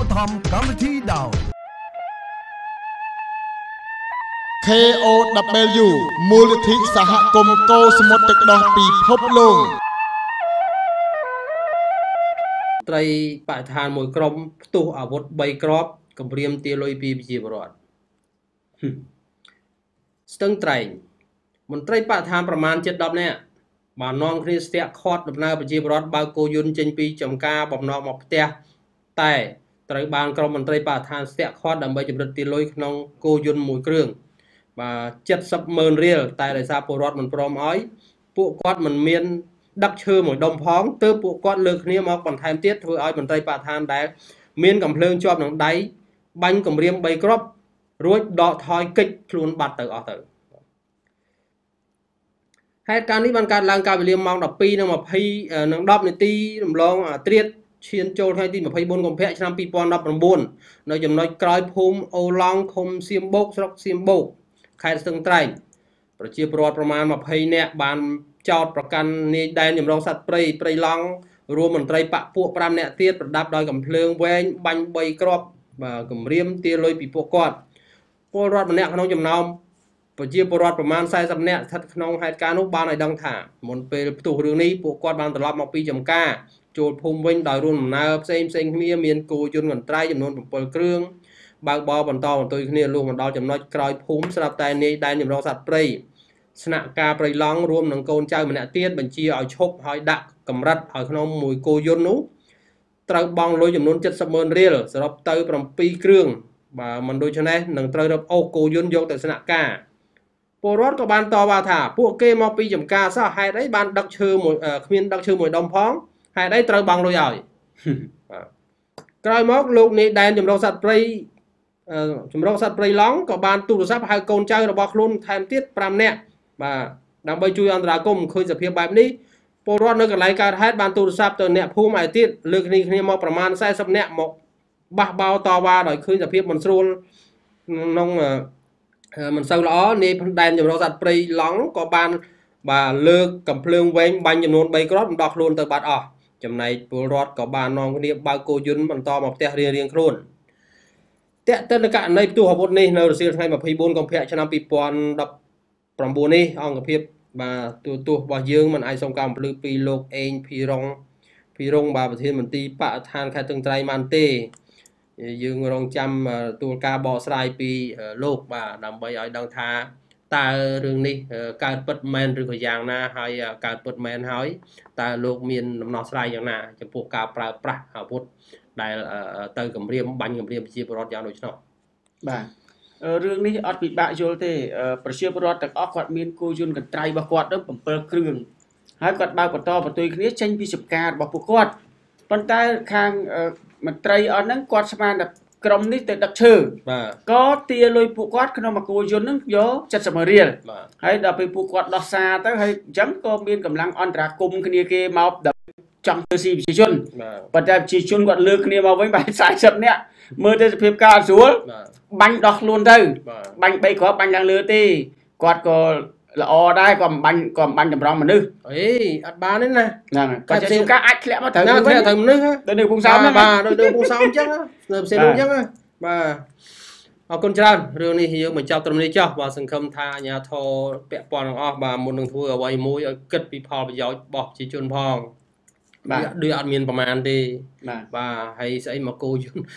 បត្ថម្ភកម្មវិធីដោយ KOW មូលនិធិសហគមន៍កោសមុទ្រទឹកដោះពិភពលោកត្រីបរិស្ថានមួយក្រុមផ្ទុះអាវុធ3គ្រាប់គម្រាមទាលុយពីប្រជាពលរដ្ឋស្ទឹងត្រែងមន្ត្រីបរិស្ថានប្រមាណជិត10នាក់បាននាំគ្នាស្ទាក់ខាត់ដំណើរប្រជាពលរដ្ឋបើកគោយន្តចេញពីចំការបំណងមកផ្ទះតែត្រូវបានក្រុមមន្ត្រីបរិស្ថានស្ទាក់ខាត់ដើម្បីជម្រិតទាលុយក្នុងគោយន្តមួយគ្រឿងបាទ70,000រៀលតែដោយសារពលរដ្ឋមិនព្រមឲ្យពួកគាត់មិនមានដឹកឈើមួយដុំផងទើបពួកគាត់លើកគ្នាមកបន្ថែមទៀតធ្វើឲ្យមន្ត្រីបរិស្ថានដែលមានកំភ្លើងជាប់នឹងដៃបាញ់គម្រាម3គ្រាប់រួចដកថយកិច្ចខ្លួនបាត់ទៅអស់ទៅហេតុការណ៍នេះបានកើតឡើងកាលវេលាម៉ោង 12:20 នាទីរំលងត្រៀតឈានចូលថ្ងៃទី 24 កុម្ភៈឆ្នាំ 2019 នៅចំណុចក្រោយភូមិអូឡង់ឃុំសៀមបូកស្រុកសៀមបូកខេត្តស្ទឹងត្រែងប្រជាពលរដ្ឋប្រមាណ20នាក់បានចោទប្រកាន់នាយដែនចម្រុងសត្វព្រៃឡង់រួមមន្ត្រីបកពួក5នាក់ទៀតប្រដាប់ដោយកំភ្លើងវែងបាញ់3គ្រាប់គម្រាមទាលុយពីពួកគាត់ពលរដ្ឋម្នាក់ក្នុងចំណោមប្រជាពលរដ្ឋប្រមាណ40នាក់ស្ថិតក្នុងហេតុការណ៍នោះបានឲ្យដឹងថាមុនពេលផ្ទុះរឿងនេះពួកគាត់បានត្រឡប់មកពីចំការចូលភូមិវិញដោយរួមដំណើរផ្សេងគ្នាមានគោយន្តកន្ត្រៃចំនួន7គ្រឿងបើកបរបន្តបន្ទុយគ្នាលុះមកដល់ចំណុចក្រោយភូមិស្រាប់តែនាយដែនចម្រុងសត្វព្រៃស្នាក់ការព្រៃឡង់រួមនឹងកូនចៅម្នាក់ទៀតបញ្ជាឲ្យឈប់ហើយដាក់កម្រិតឲ្យក្នុងមួយគោយន្តនោះត្រូវបង់លុយចំនួន70,000រៀលសរុបទៅ7គ្រឿងបាទមិនដូច្នេះនឹងត្រូវរឹបអូសគោយន្តយកទៅស្នាក់ការពលរដ្ឋក៏បានតបថាពួកគេមកពីចំការសោះហេតុអីបានដឹកឈើមួយគ្មានដឹកឈើមួយដុំផងហេតុអីត្រូវបង់លុយឲ្យក្រោយមកលោកនាយដែនចម្រុងសត្វព្រៃឡង់ក៏បានទូរស័ព្ទហៅកូនចៅរបស់ខ្លួនថែមទៀត5នាក់បាទដើម្បីជួយអន្តរាគមន៍ឃើញសភាពបែបនេះពលរដ្ឋនៅកន្លែងកើតហេតុបានទូរស័ព្ទទៅអ្នកភូមិឯទៀតលើកគ្នាមកប្រមាណ40នាក់មកបះបោតវ៉ាដោយឃើញសភាពមិនស្រួលក្នុងមិនសូវល្អនាយដែនចម្រុងសត្វព្រៃឡង់ក៏បានលើកកំភ្លើងវែងបាញ់ចំនួន3គ្រាប់ដោះខ្លួនទៅបាត់អស់ចំណែកពលរដ្ឋក៏បាននាំគ្នាបើកគោយន្តបន្តមកផ្ទះរៀងខ្លួនតេតិនករណីផ្ទុះអាវុធនេះនៅរសៀលថ្ងៃ24កុម្ភៈឆ្នាំ2019នេះអង្គភាពបាទទូទស្សន៍របស់យើងមិនអាចសុំការបំភ្លឺពីលោកអេងភីរុងបាទប្រធានមន្ត្រីបរិស្ថានខេត្តស្ទឹងត្រែងបានទេយើងរងចាំទួលការបកស្រាយពីលោកបាទដើម្បីឲ្យដឹងថាតើរឿងនេះកើតពិតមែនឬក៏យ៉ាងណាហើយកើតពិតមែនហើយតើលោកមានដំណោះស្រាយយ៉ាងណាចំពោះការប្រើប្រាស់អាវុធដែលទៅគម្រាមបាញ់គម្រាមប្រជាពលរដ្ឋយ៉ាងដូច្នោះបាទរឿងនេះអត់ពិបាកយល់ទេប្រជាពលរដ្ឋទាំងអស់គាត់មានគោយន្តកន្ត្រៃរបស់គាត់ទៅ7គ្រឿងហើយគាត់បើកបន្តបន្ទុយគ្នាចេញពីចំការរបស់ពួកគាត់ប៉ុន្តែខាងមន្ត្រីអស់ហ្នឹងគាត់ស្មានតែក្រុមនេះទៅដឹកឈើក៏ទាលុយពួកគាត់ក្នុងមួយគោយន្តហ្នឹងយក70,000រៀលហើយដល់ពេលពួកគាត់ដោះសារទៅហើយអញ្ចឹងក៏មានកម្លាំងអន្តរាគមន៍គ្នាគេមកចង់ធ្វើស៊ីប្រជាជនប៉ុន្តែប្រជាជនគាត់លើកគ្នាមកវិញបែរ40នាក់មើលទៅសភាពការអត់ស្រួលបាញ់ដោះខ្លួនទៅបាញ់3គ្រាប់បាញ់ឡើងលើទេគាត់ក៏ល្អដែរក៏មិនបាញ់តម្រង់មនុស្សអេអត់បានទេណាហ្នឹងក៏ជាការអាចធ្លាក់មកត្រូវធ្លាក់ទៅមនុស្សទៅនៅពងសោមហ្នឹងបាទនៅពងសោមអញ្ចឹងនៅផ្សេងអញ្ចឹងបាទអរគុណច្រើនរឿងនេះយើងបញ្ចប់ត្រឹមនេះចុះបាទសង្ឃឹមថាអាជ្ញាធរពាក់ព័ន្ធទាំងអស់បាទមុននឹងធ្វើអ្វីមួយឲ្យគិតពីផលប្រយោជន៍របស់ប្រជាជនផងបាទដូចអត់មានប្រមាណទេបាទហើយស្អីមកគោយន្ត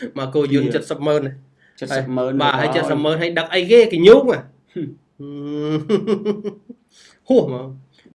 70,000បាទហើយ70,000ហើយដឹកអីគេកញ្ញូងហួសមក